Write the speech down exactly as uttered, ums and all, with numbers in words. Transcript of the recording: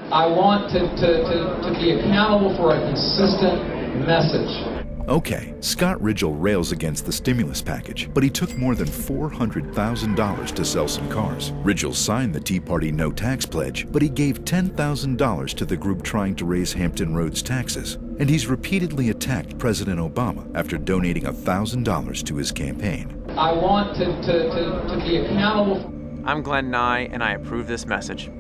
I want to, to, to, to be accountable for a consistent message. Okay, Scott Ridgel rails against the stimulus package, but he took more than four hundred thousand dollars to sell some cars. Ridgel signed the Tea Party no tax pledge, but he gave ten thousand dollars to the group trying to raise Hampton Roads taxes. And he's repeatedly attacked President Obama after donating one thousand dollars to his campaign. I want to, to, to, to be accountable. I'm Glenn Nye, and I approve this message.